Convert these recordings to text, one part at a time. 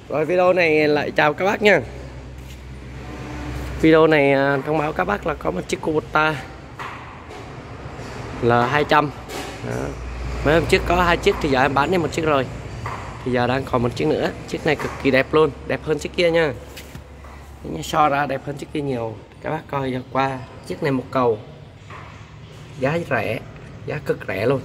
Rồi video này lại chào các bác nha. Video này thông báo các bác là có một chiếc Kubota L200. Mấy hôm trước có 2 chiếc thì giờ em bán đi 1 chiếc rồi. Thì giờ đang còn 1 chiếc nữa. Chiếc này cực kỳ đẹp luôn, đẹp hơn chiếc kia nha. So ra đẹp hơn chiếc kia nhiều. Các bác coi qua chiếc này 1 cầu. Giá rẻ, giá cực rẻ luôn.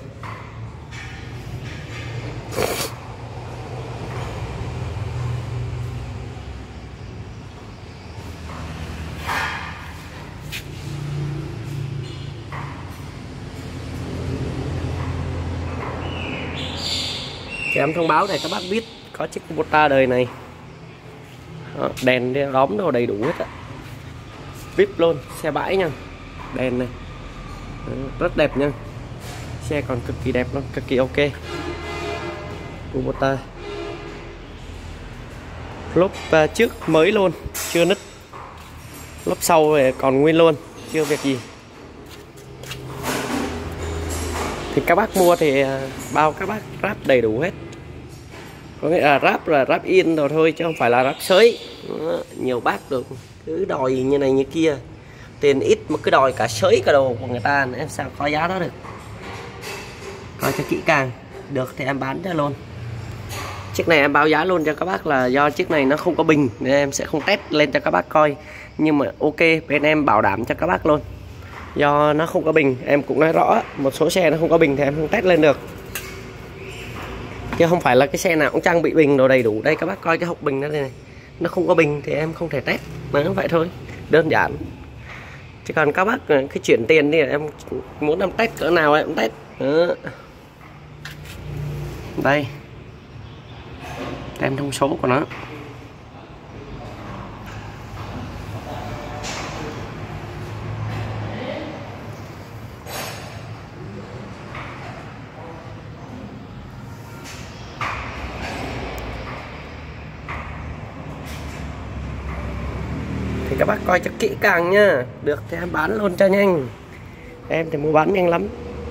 Thì em thông báo để các bác biết có chiếc Kubota đời này. Đó, đèn đóm đồ đầy đủ hết á. VIP luôn, xe bãi nha. Đèn này rất đẹp nha. Xe còn cực kỳ đẹp luôn, cực kỳ ok. Kubota lốp trước mới luôn, chưa nứt. Lốp sau còn nguyên luôn, chưa việc gì. Thì các bác mua thì bao các bác ráp đầy đủ hết. Có nghĩa là ráp in rồi thôi chứ không phải là ráp sới. Nhiều bác được cứ đòi như này như kia, tiền ít mà cứ đòi cả sới cả đồ của người ta, em sao có giá đó được. Coi cho kỹ càng, được thì em bán cho luôn. Chiếc này em báo giá luôn cho các bác là do chiếc này nó không có bình nên em sẽ không test lên cho các bác coi. Nhưng mà ok, bên em bảo đảm cho các bác luôn. Do nó không có bình, em cũng nói rõ một số xe nó không có bình thì em không test lên được. Chứ không phải là cái xe nào cũng trang bị bình đồ đầy đủ. Đây các bác coi cái hộp bình đó đây này, nó không có bình thì em không thể test. Mà nó vậy thôi, đơn giản. Chứ còn các bác cái chuyển tiền đi, em muốn em test cỡ nào em test. Đó. Đây tem thông số của nó. Thì các bác coi cho kỹ càng nha. Được thì em bán luôn cho nhanh. Em thì mua bán nhanh lắm.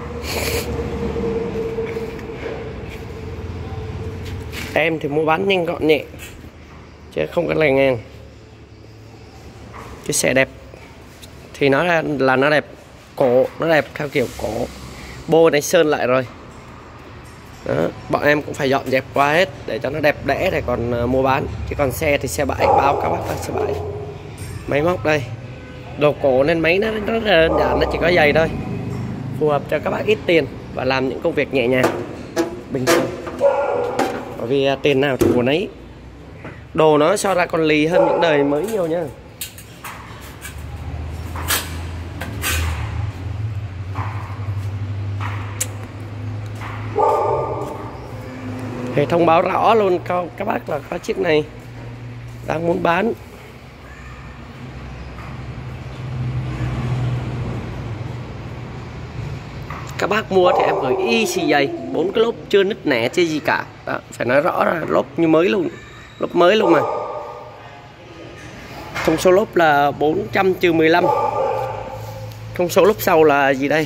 Em thì mua bán nhanh gọn nhẹ, chứ không có lề ngang. Cái xe đẹp thì nó là nó đẹp. Cổ nó đẹp theo kiểu cổ. Bô này sơn lại rồi. Đó, bọn em cũng phải dọn dẹp qua hết để cho nó đẹp đẽ để còn mua bán. Chứ còn xe thì xe bãi, bao các bác là xe bãi. Máy móc đây, đồ cổ nên máy nó rất là đơn giản, nó chỉ có giày thôi, phù hợp cho các bác ít tiền và làm những công việc nhẹ nhàng bình thường. Bởi vì tiền nào thì của nấy. Đồ nó so ra còn lì hơn những đời mới nhiều nha. Thì thông báo rõ luôn các bác là có chiếc này đang muốn bán. Các bác mua thì em gửi y xì giày, 4 cái lốp chưa nứt nẻ chứ gì cả. Đó, phải nói rõ là lốp như mới luôn, lốp mới luôn mà. Thông số lốp là 400-15. Thông số lốp sau là gì đây?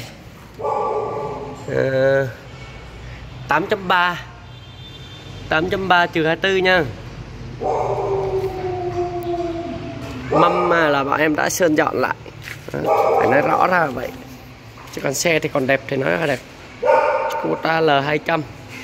8.3 8.3-24 nha. Mâm là bọn em đã sơn dọn lại. Phải nói rõ ra vậy. Chứ còn xe thì còn đẹp thì nói là đẹp. Kubota L200.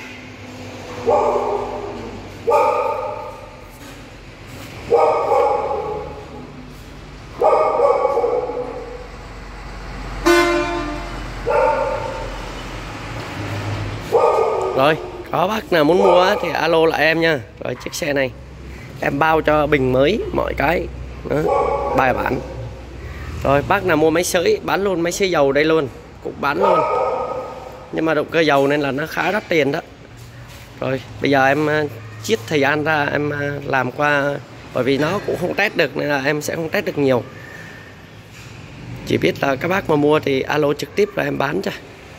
Rồi, có bác nào muốn mua thì alo lại em nha. Rồi chiếc xe này em bao cho bình mới mọi cái. Đó, bài bản. Rồi bác nào mua máy sưởi bán luôn, máy sưởi dầu đây luôn, cũng bán luôn. Nhưng mà động cơ dầu nên là nó khá đắt tiền đó. Rồi bây giờ em chiết thời gian ra em làm qua. Bởi vì nó cũng không test được nên là em sẽ không test được nhiều. Chỉ biết là các bác mà mua thì alo trực tiếp là em bán cho.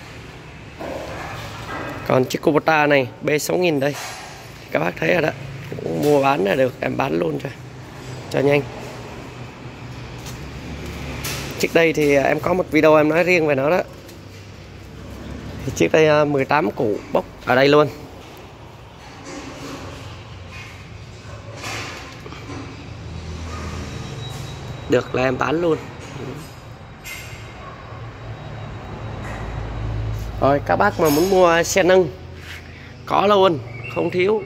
Còn chiếc Kubota này B6000 đây, các bác thấy rồi đó, cũng mua bán là được, em bán luôn cho nhanh. Trước đây thì em có một video em nói riêng về nó đó. Thì trước đây 18 củ bốc ở đây luôn. được là em bán luôn. Rồi các bác mà muốn mua xe nâng có luôn, không thiếu.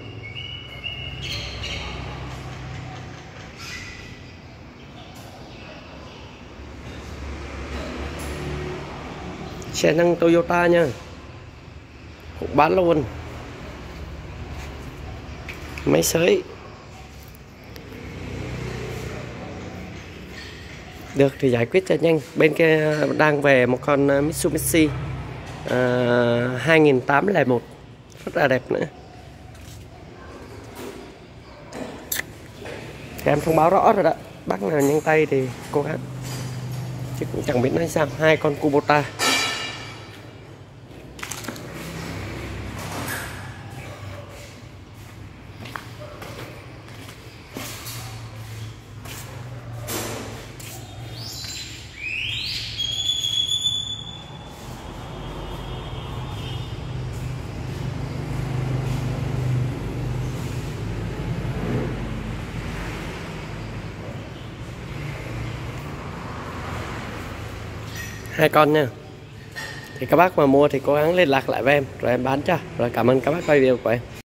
Xe nâng Toyota nha, cũng bán luôn. Máy sới được thì giải quyết cho nhanh. Bên kia đang về một con Mitsubishi 2801 rất là đẹp nữa. Thì em thông báo rõ rồi đó, bác nào nhanh tay thì cố gắng, chứ cũng chẳng biết nói sao. Hai con Kubota. Hai con nha. Thì các bác mà mua thì cố gắng liên lạc lại với em rồi em bán cho. Rồi cảm ơn các bác quay video của em.